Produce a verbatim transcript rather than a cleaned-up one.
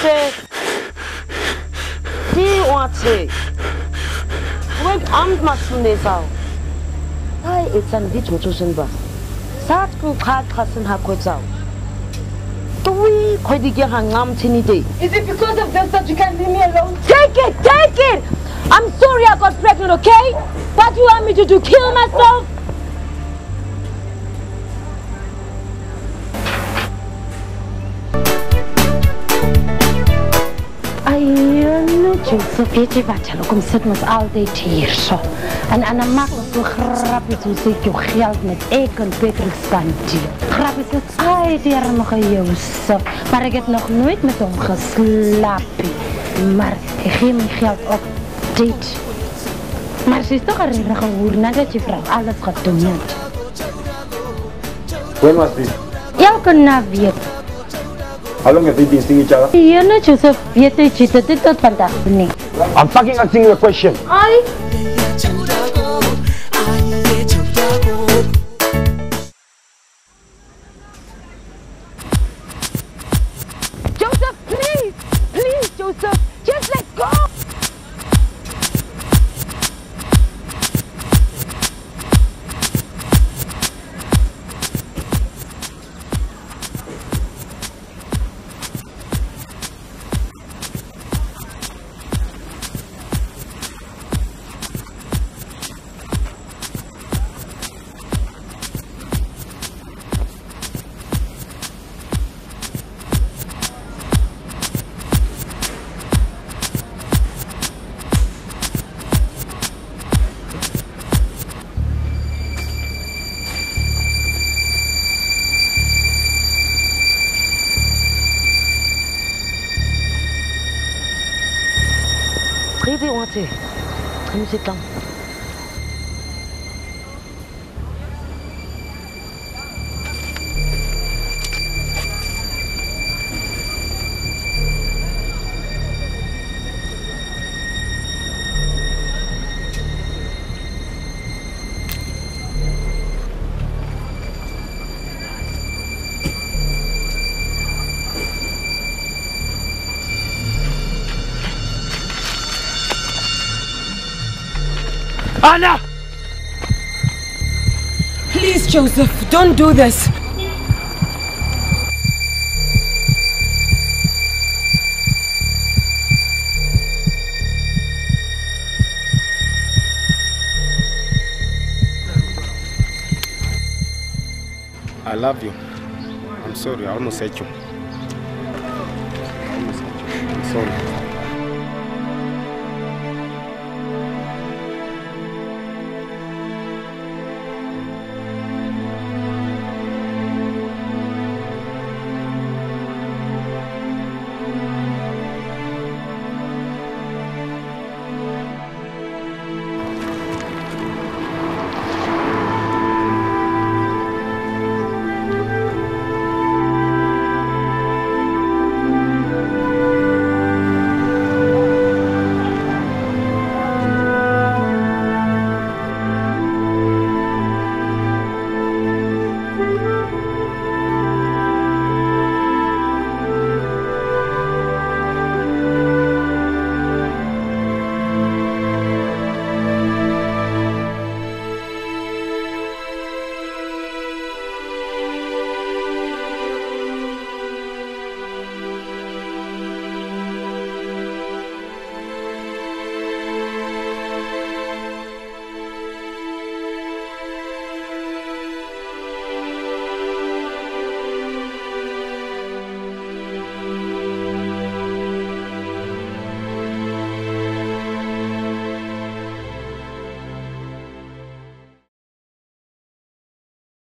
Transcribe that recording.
Joseph. Di wate. Wek amt masune sao. Ai etsan di chochosen ba. Sat ku khat khasen ha ko sao. Tui khoi di ge hangam chini de. Is it because of this that you can't leave me alone? Take it, take it! I'm sorry I got pregnant, okay? What do you want me to do, kill myself? Ayun, Joseph, je baca lo, kom zit ons altijd hier zo. En en dan maak ons zo grappig, zo zit je geld met eigen Petrus Santi. Grappig is, ai, die er nog een Joseph. Maar ik heb nog nooit met hem geslapen. Maar ik geef mijn geld op dit. Maar ze is toch een rare hoer nadat je vrouw alles gedaan heeft. When was this? Elke naweek. How long have they been seeing each other? Je know, Joseph, weet je, dit tot dit tot vandaag niet. I'm fucking asking you a question. Ai. Joseph, please, please, Joseph, just let go. Rede wate. Kom sit lang. Anna! Please, Joseph, don't do this. I love you. I'm sorry, I almost hate you. I almost hate you. I'm sorry.